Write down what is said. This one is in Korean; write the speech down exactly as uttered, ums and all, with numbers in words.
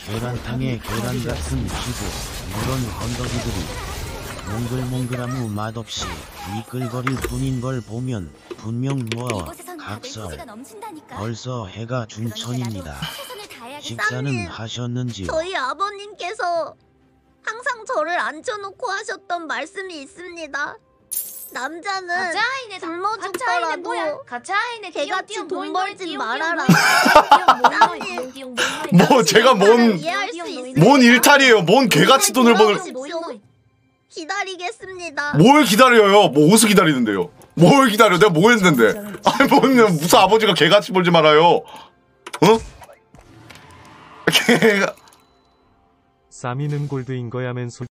계란탕에 계란 같은 기고 이런 건더기들이 몽글몽글아무 맛없이 미끌거릴 뿐인 걸 보면 분명 뭐 각설. 벌써 해가 중천입니다. 식사는 하셨는지요? 저희 아버님께서 항상 저를 앉혀놓고 하셨던 말씀이 있습니다. 남자는 굶어 죽더라도 개같이 돈 벌진 말아라. 뭐 제가 뭔 뭔 일탈이에요. 뭔 개같이 돈을 벌. 기다리겠습니다. 뭘 기다려요? 뭐 옷을 기다리는데요? 뭘 기다려? 내가 뭐 했는데? 아니 뭔 무슨 아버지가 개같이 벌지 말아요? 어? 개가 싸미는 골드인 거야면서